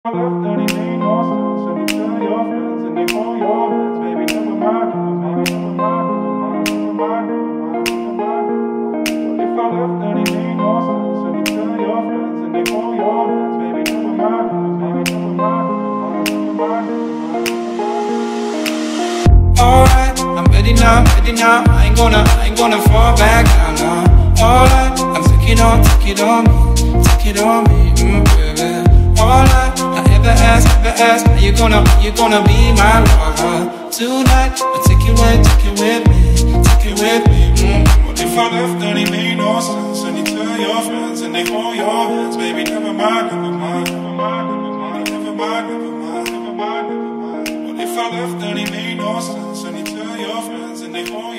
left and it made no sense. And you tell your friends and they call your friends. Baby, never mind, never mind, never mind, never mind, never mind, never mind, never mind. But if I left and it made no sense. And you tell your friends and they call your friends. Baby, never mind, never mind, never mind, never mind, never mind. Alright, I'm ready now, I ain't gonna fall back down now. Alright, I'm take it on me, baby. Alright, I ever ask, are you gonna be my lover tonight? I'll take it with me. What if I left and it made no sense? And you tell your friends and they call your friends. Baby, never mind, never mind, never mind, never mind, never mind, never mind, never mind, never mind. What if I left and it made no sense? And you tell your friends and they call